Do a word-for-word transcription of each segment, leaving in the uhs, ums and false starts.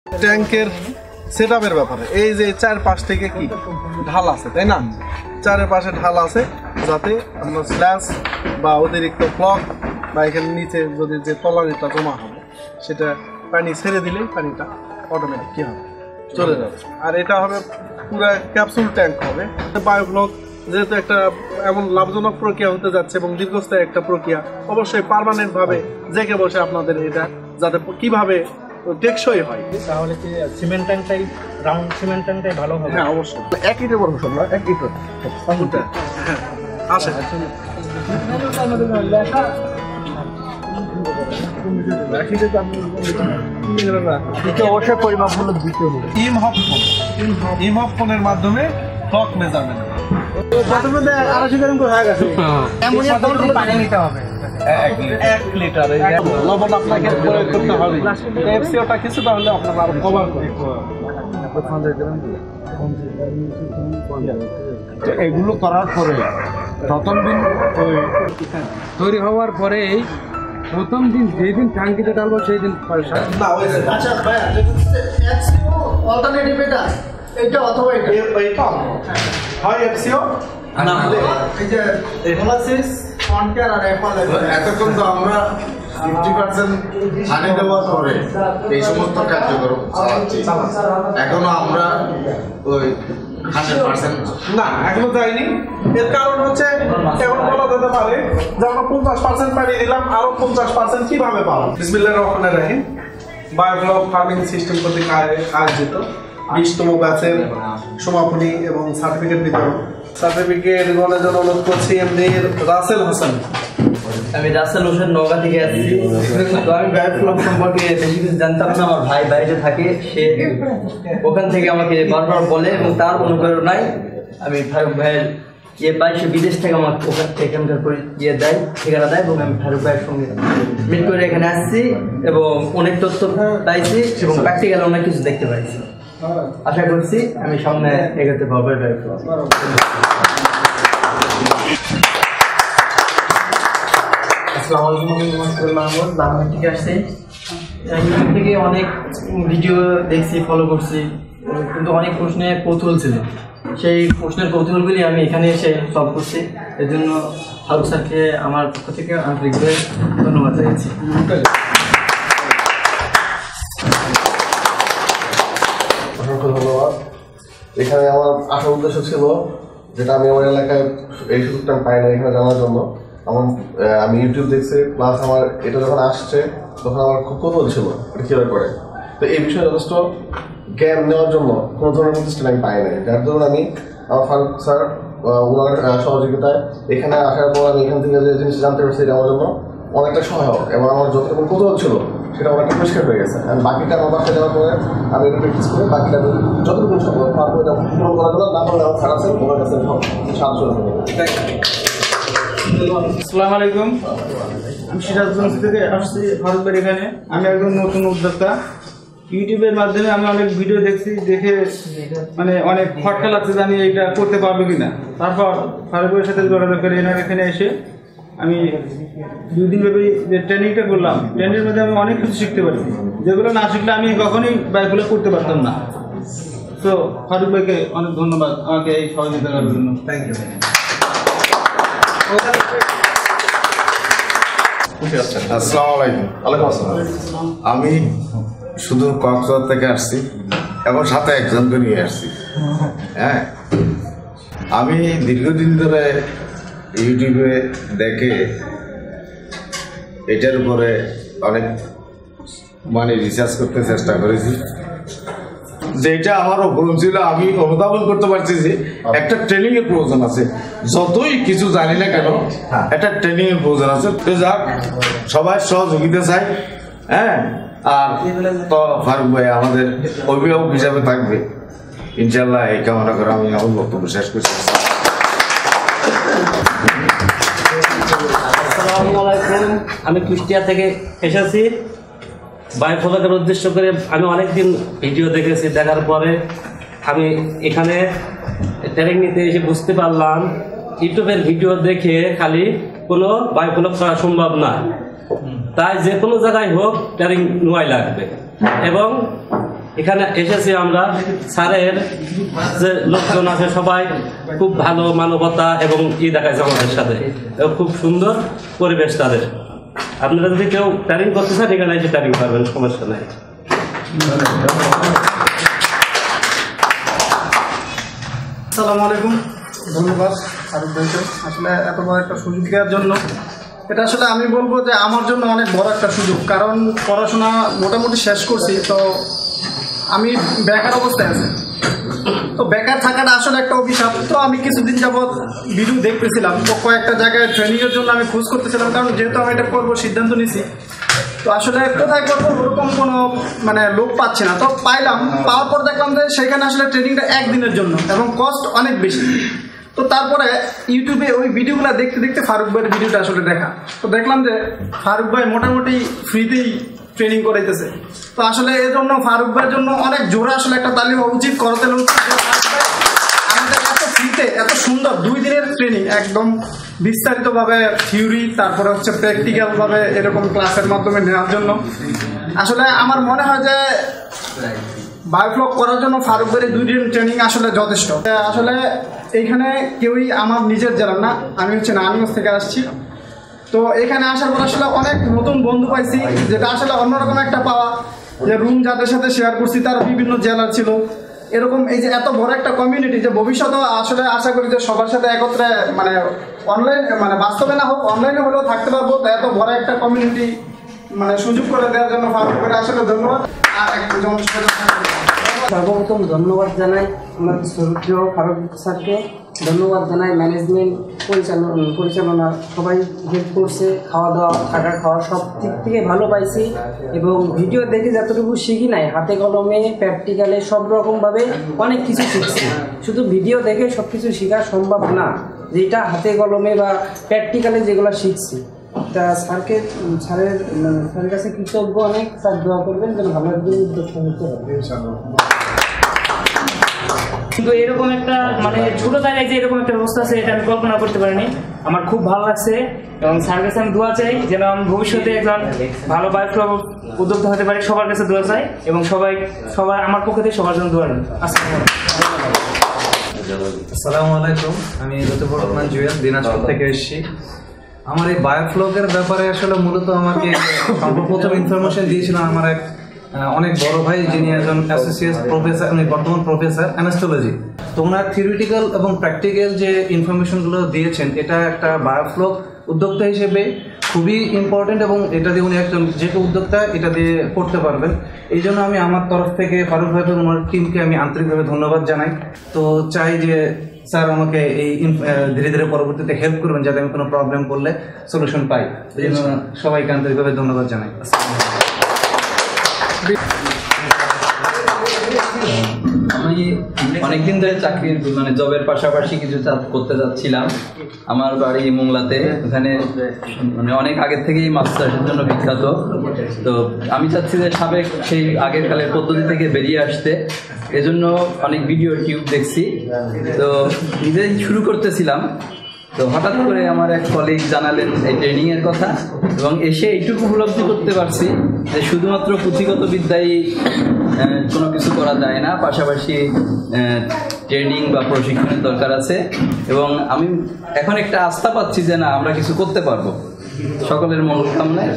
ট্যাঙ্কের সেটআপের ব্যাপারে এই যে চার পাশ থেকে কি ঢাল আছে তাই না, চারের পাশে ঢাল আছে যাতে আমরা স্ল্যাশ বা অতিরিক্ত ফ্লক বা এখানে নিচে যদি যে তলানিটা জমা হবে সেটা পানি ছেড়ে দিলেই পানিটা অটোমেটিক কি হবে চলে যাবে। আর এটা হবে পুরো ক্যাপসুল ট্যাঙ্ক হবে। বায়োফ্লক যেহেতু একটা এমন লাভজনক প্রক্রিয়া হতে যাচ্ছে এবং দীর্ঘস্থায়ী একটা প্রক্রিয়া, অবশ্যই পার্মানেন্ট ভাবে জেগে বসে আপনাদের এটা যাতে কিভাবে টেকসই হয়। তাহলে কি সিমেন্ট ট্যাঙ্কটাই রাউন্ড সিমেন্ট ট্যাঙ্কটাই ভালো হবে? হ্যাঁ অবশ্যই এক লিটার বড় সব না এক লিটার হ্যাঁ আসে অবশ্যই পরিমাপগুলো দিতে হবে। ইমহপ ফোন ইমহপ ফোনের মাধ্যমে ফ্লক মেজারমেন্ট আড়াইশো গ্রাম করে হয়ে গেছে। পানি নিতে হবে এক লিটার লবণ আপনাকে প্রয়োগ করতে হবে। এফসিওটা কিছু তাহলে আপনারা আরো কভার করে এগুলো করার পরে প্রথম দিন তৈরি হওয়ার পরে প্রথম দিন যেই দিন ট্যাঙ্কিতে ডালবো সেই দিন পয়সা আচ্ছা ভাইয়া অল্টারনেটিভ এটা এটা অথবা এটা এইটা হয় এফসিও না হলে এই যে এনালাইসিস কনকেয়ার আর এফআল এতক্ষণ তো আমরা ফিফটি পার্সেন্ট হানি দেওয়ার পরে এই সমস্ত কার্যক্রম চালাচ্ছি, এখনো আমরা ওই হান্ড্রেড পার্সেন্ট না এখনো যায়নি। এর কারণ হচ্ছে এখন বলা যেতে পারে যে আমরা পঞ্চাশ পার্সেন্ট পানি দিলাম, আরো পঞ্চাশ পার্সেন্ট কিভাবে পাবো। বিসমিল্লাহির রহমানির রহিম বায়োফ্লক ফার্মিং সিস্টেম কর্তৃক আয়োজিত বিশতম ব্যাচের সমাপনী এবং সার্টিফিকেট বিতরণ। সার্টিফিকেট গ্রহণের জন্য অনুরোধ করছি এমডি রাসেল হোসেন। আমি রাসেল হোসেন নওগাঁ থেকে আসছি। তো আমি বায়োফ্লক সম্পর্কে বেশি কিছু জানতাম না। আমার ভাই বাইরে থাকে, সে ওখান থেকে আমাকে বারবার বলে এবং তার অনুপ্রেরণায় আমি ফারুক ভাইয়ের ইয়ে পাই, সে বিদেশ থেকে আমাকে ওখান এখানকার করে ইয়ে দেয় ঠিকানা দেয় এবং আমি ফারুক ভাইয়ের সঙ্গে মিট করে এখানে আসছি এবং অনেক তথ্য পাইছি এবং প্র্যাকটিক্যাল অনেক কিছু দেখতে পাইছি। আশা করছি আমি সামনে এগোতে পারবো। আসসালামু আলাইকুম, আমি মোহাম্মদ মাহমুদ বাংলা থেকে আসছি। ইউটিউব থেকে অনেক ভিডিও দেখছি, ফলো করছি, কিন্তু অনেক প্রশ্নে কৌতূহল ছিল। সেই প্রশ্নের কৌতূহলগুলি আমি এখানে এসে সলভ করছি। এর জন্য ফারুক স্যারকে আমার পক্ষ থেকে আন্তরিকভাবে ধন্যবাদ জানাচ্ছি। অসংখ্য ধন্যবাদ। এখানে আমার আসার উদ্দেশ্য ছিল যেটা আমি আমার এলাকায় এই সুযোগটা পাই না এখানে জানার জন্য। আমার আমি ইউটিউব দেখছি, প্লাস আমার এটা যখন আসছে তখন আমার খুব কৌতূহল ছিল এটা কীভাবে করে। তো এই বিষয়ে যথেষ্ট জ্ঞান নেওয়ার জন্য কোনো ধরনের প্রতিষ্ঠান আমি পাই নাই, যার ধরুন আমি আমার ফারুক স্যার ওনার সহযোগিতায় এখানে আসার পর আমি এখান থেকে যে জিনিসটা জানতে পারছি এটা আমার জন্য অনেকটা সহায়ক এবং আমার যতটুকু কৌতূহল ছিল সেটা অনেকটা পরিষ্কার হয়ে গেছে। আর বাকিটা আমার বাসায় যাওয়ার পরে আমি এটা প্র্যাকটিস করে বাকিটা আমি যতটুকু সম্ভব পারবো এটা পূরণ করার জন্য না পারলে আমার খারাপ আছে ওনার কাছে সাহায্য করবো। আসসালামু আলাইকুম, আমি সিরাজগঞ্জ থেকে আসছি ফারুক ভাইয়ের এখানে। আমি একজন নতুন উদ্যোক্তা। ইউটিউবের মাধ্যমে আমি অনেক ভিডিও দেখছি, দেখে মানে অনেক খটকা লাগছে যে আমি এটা করতে পারবো কিনা। তারপর ফারুক ভাইয়ের সাথে যোগাযোগ করে এনার এখানে এসে আমি দুই দিন ব্যাপী যে ট্রেনিংটা করলাম, ট্রেনিংয়ের মধ্যে আমি অনেক কিছু শিখতে পারি, যেগুলো না শিখলে আমি কখনোই বাইকগুলো করতে পারতাম না। তো ফারুক ভাইকে অনেক ধন্যবাদ আমাকে এই সহযোগিতা করার জন্য। Thank you. আসসালামু আলাইকুম। ওয়ালাইকুম আসসালাম। আমি শুধু কক্সবাজার থেকে আসছি এবং সাথে একজনকে নিয়ে আসছি। হ্যাঁ, আমি দীর্ঘদিন ধরে ইউটিউবে দেখে এটার উপরে অনেক মানে রিসার্চ করতে চেষ্টা করেছি। যেটা আমার ভুল ছিল আমি অনুধাবন করতে পারছি যে একটা ট্রেনিং এর প্রয়োজন আছে। যতই কিছু জানি না কেন একটা ট্রেনিং এর প্রয়োজন আছে। তো যাক, সবাই সহযোগিতা চাই। হ্যাঁ, আর তো ফারুক ভাই আমাদের অভিভাবক হিসাবে থাকবে ইনশাল্লাহ, এই কামনা করে আমি আমার বক্তব্য শেষ করছি। আসসালামু আলাইকুম, আমি কুষ্টিয়া থেকে এসেছি। বায়োফ্লকের উদ্দেশ্য করে আমি অনেকদিন ভিডিও দেখেছি, দেখার পরে আমি এখানে ট্রেনিং নিতে এসে বুঝতে পারলাম ইউটিউবের ভিডিও দেখে খালি কোনো বায়োফ্লক করা সম্ভব না। তাই যে কোনো জায়গায় হোক ট্রেনিং নেওয়াই লাগবে এবং এখানে এসেছি আমরা, স্যারের যে লোকজন আছে সবাই খুব ভালো মানবতা এবং ই দেখাইছে আমাদের সাথে, এবং খুব সুন্দর পরিবেশ তাদের। আপনারা যদি কেউ ট্রেনিং করতে চান এখানে এসে ট্রেনিং পাবেন, সমস্যা নাই। আসসালামু আলাইকুম, ধন্যবাদ ফারুক ভাইকে আসলে এত বড় একটা সুযোগ দেওয়ার জন্য। এটা আসলে আমি বলবো যে আমার জন্য অনেক বড় একটা সুযোগ, কারণ পড়াশোনা মোটামুটি শেষ করছি, তো আমি বেকার অবস্থায় আছি। তো বেকার থাকাটা আসলে একটা অভিশাপ। তো আমি কিছুদিন যাবৎ ভিডিও দেখতেছিলাম, তো কয়েকটা জায়গায় ট্রেনিংয়ের জন্য আমি খোঁজ করতেছিলাম, কারণ যেহেতু আমি এটা করবো সিদ্ধান্ত নিছি। তো আসলে কোথায় করবো ওরকম কোনো মানে লোক পাচ্ছি না, তো পাইলাম। পাওয়ার পর দেখলাম যে সেখানে আসলে ট্রেনিংটা একদিনের জন্য এবং কস্ট অনেক বেশি। তো তারপরে ইউটিউবে ওই ভিডিওগুলো দেখতে দেখতে ফারুক ভাইয়ের ভিডিওটা আসলে দেখা, তো দেখলাম যে ফারুক ভাই মোটামুটি ফ্রিতেই ট্রেনিং করাইতেছে। তো আসলে এই জন্য ফারুক ভাইয়ের জন্য অনেক জোরে আসলে একটা তালি হওয়া উচিত, করতে উচিত। আমাদের এত ফ্রিতে এত সুন্দর দুই দিনের ট্রেনিং, একদম বিস্তারিতভাবে থিওরি তারপরে হচ্ছে প্র্যাকটিক্যালভাবে এরকম ক্লাসের মাধ্যমে নেওয়ার জন্য আসলে আমার মনে হয় যে বায়োফ্লগ করার জন্য ফারুক ভাইয়ের দুই দিন ট্রেনিং আসলে যথেষ্ট। আসলে এইখানে কেউই আমার নিজের জেলার না, আমি হচ্ছে নারায়ণগঞ্জ থেকে আসছি। তো এখানে আসার পর আসলে অনেক নতুন বন্ধু পাইছি, যেটা আসলে অন্যরকম একটা পাওয়া, যে রুম যাদের সাথে শেয়ার করছি তারা বিভিন্ন জেলার ছিল। এরকম এই যে এত বড় একটা কমিউনিটি, যে ভবিষ্যতেও আসলে আশা করি যে সবার সাথে একত্রে মানে অনলাইন মানে বাস্তবে না হোক অনলাইনে হলেও থাকতে পারবো। তো এত বড় একটা কমিউনিটি মানে সুযোগ করে দেওয়ার জন্য ফারুক ভাইকে আসলে ধন্যবাদ। আর একজন সর্বপ্রথম ধন্যবাদ জানাই আমার শ্রদ্ধেয় ফারুক স্যারকে, ধন্যবাদ জানাই ম্যানেজমেন্ট পরিচালনা পরিচালনা সবাই হেল্প করছে, খাওয়া দাওয়া থাকা খাওয়া সব দিক থেকে ভালো পাইছি। এবং ভিডিও দেখে যতটুকু শিখি নাই, হাতে কলমে প্র্যাকটিক্যালে সব রকমভাবে অনেক কিছু শিখছি। শুধু ভিডিও দেখে সব কিছু শেখা সম্ভব না, যেটা হাতে কলমে বা প্র্যাকটিক্যালে যেগুলো শিখছি। তা স্যারকে স্যারের স্যারের কাছে কৃতজ্ঞ অনেক। স্যার দোয়া করবেন যেন ভালো একদিন উদ্যোক্তা হতে পারে। কিন্তু এরকম একটা মানে ছোট জায়গায় যে এরকম একটা ব্যবস্থা আছে এটা আমি কল্পনা করতে পারিনি। আমার খুব ভালো লাগছে এবং স্যার কাছে আমি দোয়া চাই যেন আমি ভবিষ্যতে একজন ভালো বায়োফ্লগ উদ্যোক্তা হতে পারি। সবার কাছে দোয়া চাই এবং সবাই সবাই আমার পক্ষ থেকে সবার জন্য দোয়া নেই। আসসালামু আলাইকুম, আমি লতিফুর রহমান জুয়েল দিনাজপুর থেকে এসেছি। আমার এই বায়োফ্লগের ব্যাপারে আসলে মূলত আমাকে সর্বপ্রথম ইনফরমেশন দিয়েছিলেন আমার এক অনেক বড় ভাই, যিনি একজন অ্যাসোসিয়েট প্রফেসর, উনি বর্তমান প্রফেসর অ্যানাস্টোলজি। তো ওনার থিওরিটিক্যাল এবং প্র্যাকটিক্যাল যে ইনফরমেশনগুলো দিয়েছেন, এটা একটা বায়োফ্লগ উদ্যোক্তা হিসেবে খুবই ইম্পর্টেন্ট এবং এটা দিয়ে উনি একজন যে কেউ উদ্যোক্তা এটা দিয়ে করতে পারবেন। এই জন্য আমি আমার তরফ থেকে ফারুক ভাই এবং ওনার টিমকে আমি আন্তরিকভাবে ধন্যবাদ জানাই। তো চাই যে স্যার আমাকে এই ধীরে ধীরে পরবর্তীতে হেল্প করবেন, যাতে আমি কোনো প্রবলেম করলে সলিউশন পাই। এই জন্য সবাইকে আন্তরিকভাবে ধন্যবাদ জানাই। আমি অনেকদিন ধরে চাকরির মানে জবের পাশাপাশি কিছু করতে যাচ্ছিলাম। আমার বাড়ি মোংলাতে, ওখানে মানে অনেক আগের থেকেই মাছ চাষের জন্য বিখ্যাত। তো আমি চাচ্ছি যে সাবেক সেই আগের কালের পদ্ধতি থেকে বেরিয়ে আসতে, এজন্য অনেক ভিডিও টিউব দেখছি। তো নিজেই শুরু করতেছিলাম, তো হঠাৎ করে আমার এক কলিগ জানালেন এই ট্রেনিংয়ের কথা, এবং এসে এইটুকু উপলব্ধি করতে পারছি যে শুধুমাত্র পুঁথিগত বিদ্যায় কোনো কিছু করা যায় না, পাশাপাশি ট্রেনিং বা প্রশিক্ষণের দরকার আছে। এবং আমি এখন একটা আস্থা পাচ্ছি যে না, আমরা কিছু করতে পারবো। সকলের মঙ্গল কামনায়।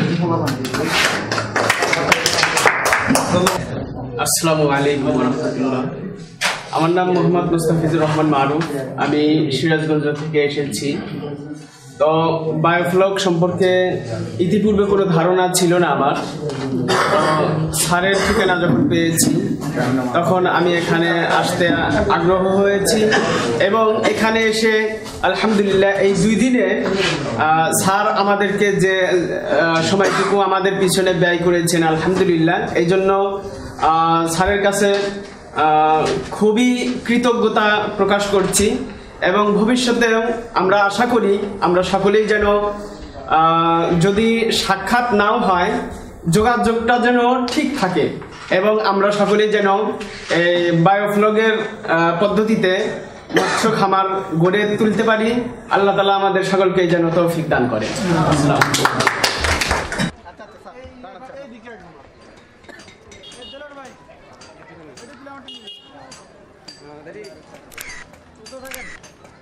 আসসালামু আলাইকুম ওয়া রাহমাতুল্লাহ। আমার নাম মোহাম্মদ মুস্তাফিজুর রহমান মারুফ, আমি সিরাজগঞ্জ থেকে এসেছি। তো বায়োফ্লগ সম্পর্কে ইতিপূর্বে কোনো ধারণা ছিল না আমার। স্যারের ঠিকানা যখন পেয়েছি তখন আমি এখানে আসতে আগ্রহ হয়েছি, এবং এখানে এসে আলহামদুলিল্লাহ এই দুই দিনে স্যার আমাদেরকে যে সময়টুকু আমাদের পিছনে ব্যয় করেছেন আলহামদুলিল্লাহ, এই জন্য স্যারের কাছে খুবই কৃতজ্ঞতা প্রকাশ করছি। এবং ভবিষ্যতেও আমরা আশা করি আমরা সকলেই যেন যদি সাক্ষাৎ নাও হয় যোগাযোগটা যেন ঠিক থাকে, এবং আমরা সকলেই যেন এই বায়োফ্লগের পদ্ধতিতে মৎস্য খামার গড়ে তুলতে পারি। আল্লাহ তাআলা আমাদের সকলকে যেন তৌফিক দান করে। আমাদের